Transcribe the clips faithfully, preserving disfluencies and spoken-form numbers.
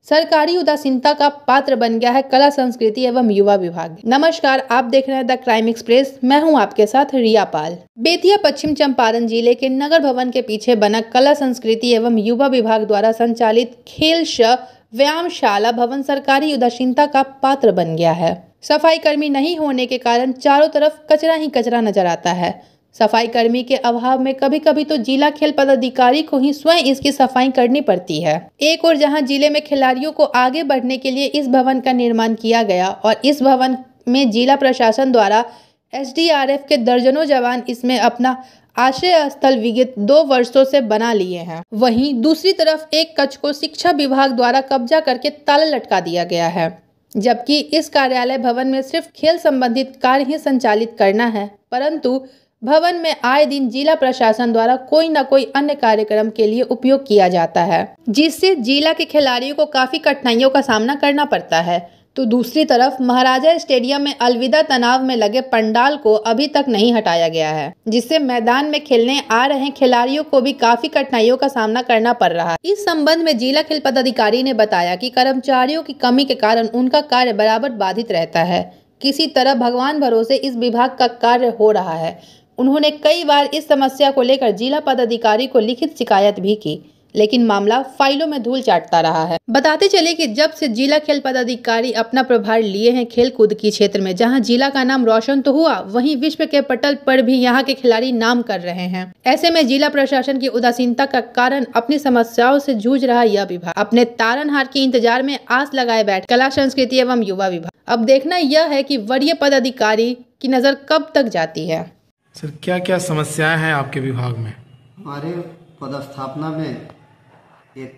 सरकारी उदासीनता का पात्र बन गया है कला संस्कृति एवं युवा विभाग। नमस्कार, आप देख रहे हैं द क्राइम एक्सप्रेस। मैं हूं आपके साथ रिया पाल। बेतिया पश्चिम चंपारण जिले के नगर भवन के पीछे बना कला संस्कृति एवं युवा विभाग द्वारा संचालित खेल श व्यायामशाला भवन सरकारी उदासीनता का पात्र बन गया है। सफाई कर्मी नहीं होने के कारण चारों तरफ कचरा ही कचरा नजर आता है। सफाई कर्मी के अभाव में कभी कभी तो जिला खेल पदाधिकारी को ही स्वयं इसकी सफाई करनी पड़ती है। एक और जहां जिले में खिलाड़ियों को आगे बढ़ने के लिए इस भवन का निर्माण किया गया और इस भवन में जिला प्रशासन द्वारा एस डी आर एफ के दर्जनों जवान इसमें अपना आश्रय स्थल विगत दो वर्षों से बना लिए हैं। वहीं दूसरी तरफ एक कक्ष को शिक्षा विभाग द्वारा कब्जा करके ताला लटका दिया गया है, जबकि इस कार्यालय भवन में सिर्फ खेल संबंधित कार्य ही संचालित करना है, परंतु भवन में आए दिन जिला प्रशासन द्वारा कोई न कोई अन्य कार्यक्रम के लिए उपयोग किया जाता है, जिससे जिला के खिलाड़ियों को काफी कठिनाइयों का सामना करना पड़ता है। तो दूसरी तरफ महाराजा स्टेडियम में अलविदा तनाव में लगे पंडाल को अभी तक नहीं हटाया गया है, जिससे मैदान में खेलने आ रहे खिलाड़ियों को भी काफी कठिनाइयों का सामना करना पड़ रहा है। इस संबंध में जिला खेल पदाधिकारी ने बताया कि कर्मचारियों की कमी के कारण उनका कार्य बराबर बाधित रहता है। किसी तरह भगवान भरोसे इस विभाग का कार्य हो रहा है। उन्होंने कई बार इस समस्या को लेकर जिला पदाधिकारी को लिखित शिकायत भी की, लेकिन मामला फाइलों में धूल चाटता रहा है। बताते चले कि जब से जिला खेल पदाधिकारी अपना प्रभार लिए हैं खेल कूद की क्षेत्र में, जहां जिला का नाम रोशन तो हुआ, वहीं विश्व के पटल पर भी यहां के खिलाड़ी नाम कर रहे हैं। ऐसे में जिला प्रशासन की उदासीनता का कारण अपनी समस्याओं से जूझ रहा यह विभाग अपने तारनहार के इंतजार में आस लगाए बैठ कला संस्कृति एवं युवा विभाग। अब देखना यह है कि वरीय पदाधिकारी की नजर कब तक जाती है। सर, क्या क्या समस्याएं हैं आपके विभाग में? हमारे पदस्थापना में एक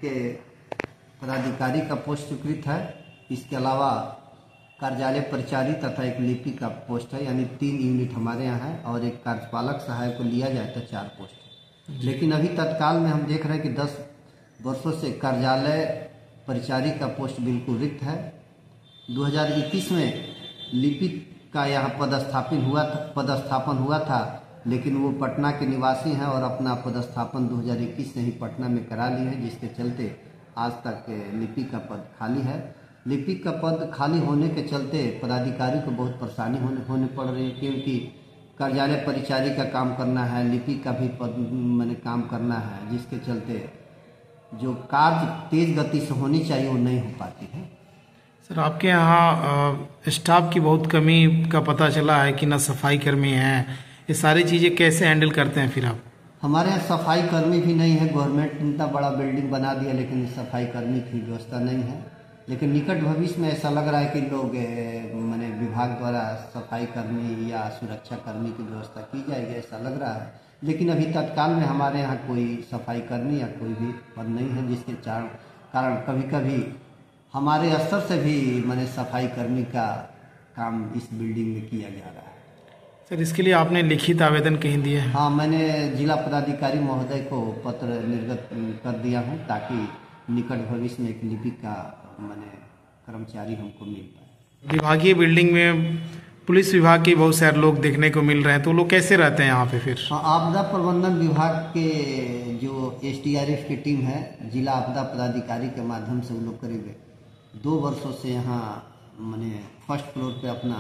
पदाधिकारी का पोस्ट स्वीकृत है। इसके अलावा कार्यालय परिचारी तथा एक लिपि का पोस्ट है, यानी तीन यूनिट हमारे यहाँ है, और एक कार्यपालक सहायक को लिया जाए तो चार पोस्ट है। लेकिन अभी तत्काल में हम देख रहे हैं कि दस वर्षों से कार्यालय परिचारी का पोस्ट बिल्कुल रिक्त है। दो हज़ार इक्कीस में लिपि का यहाँ पदस्थापन हुआ था पदस्थापन हुआ था लेकिन वो पटना के निवासी हैं और अपना पदस्थापन दो हज़ार इक्कीस से ही पटना में करा लिए हैं, जिसके चलते आज तक लिपि का पद खाली है। लिपि का पद खाली होने के चलते पदाधिकारी को बहुत परेशानी होने होने पड़ रही है, क्योंकि कार्यालय परिचारी का काम करना है, लिपि का भी पद मैंने काम करना है, जिसके चलते जो कार्य तेज गति से होनी चाहिए वो नहीं हो पाती है। सर, आपके यहाँ स्टाफ की बहुत कमी का पता चला है कि ना सफाई कर्मी हैं। ये सारी चीज़ें कैसे हैंडल करते हैं फिर आप? हमारे यहाँ सफाई कर्मी भी नहीं है। गवर्नमेंट ने इतना बड़ा बिल्डिंग बना दिया, लेकिन सफाई कर्मी की व्यवस्था नहीं है। लेकिन निकट भविष्य में ऐसा लग रहा है कि लोग मैंने विभाग द्वारा सफाई कर्मी या सुरक्षा कर्मी की व्यवस्था की जाएगी, ऐसा लग रहा है। लेकिन अभी तत्काल में हमारे यहाँ कोई सफाई कर्मी या कोई भी पद नहीं है, जिसके कारण कभी कभी हमारे स्तर से भी मैंने सफाई कर्मी का काम इस बिल्डिंग में किया जा रहा है। सर, इसके लिए आपने लिखित आवेदन कहीं दिए हैं? हाँ, मैंने जिला पदाधिकारी महोदय को पत्र निर्गत कर दिया हूँ, ताकि निकट भविष्य में एक लिपि का मैंने कर्मचारी हमको मिल पाए। विभागीय बिल्डिंग में पुलिस विभाग के बहुत सारे लोग देखने को मिल रहे हैं, तो लोग कैसे रहते हैं यहाँ पे फिर? हाँ, आपदा प्रबंधन विभाग के जो एस डी आर एफ की टीम है, जिला आपदा पदाधिकारी के माध्यम से वो लोग करीब दो वर्षों से यहाँ मैंने फर्स्ट फ्लोर पे अपना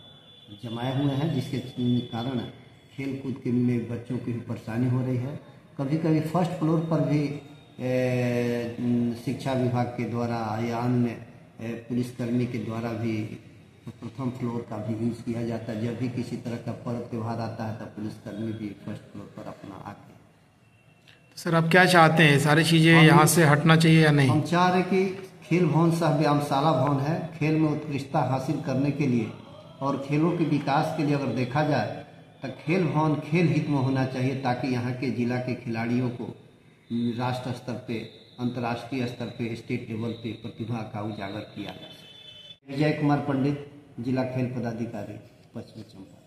जमाए हुए हैं, जिसके कारण खेल कूद के में बच्चों की भी परेशानी हो रही है। कभी कभी फर्स्ट फ्लोर पर भी ए, शिक्षा विभाग के द्वारा या अन्य पुलिसकर्मी के द्वारा भी प्रथम फ्लोर का भी यूज़ किया जाता है। जब भी किसी तरह का पर्व त्यौहार आता है तब पुलिसकर्मी भी फर्स्ट फ्लोर पर अपना आके। सर, आप क्या चाहते हैं, सारी चीज़ें यहाँ से हटना चाहिए या नहीं? हम चाह रहे कि खेल भवन सह व्यायामशाला भवन है। खेल में उत्कृष्टता हासिल करने के लिए और खेलों के विकास के लिए अगर देखा जाए तो खेल भवन खेल हित में होना चाहिए, ताकि यहाँ के जिला के खिलाड़ियों को राष्ट्र स्तर पे, अंतर्राष्ट्रीय स्तर पे, स्टेट लेवल पे प्रतिभा का उजागर किया जा सके। विजय कुमार पंडित, जिला खेल पदाधिकारी, पश्चिमी चंपारण।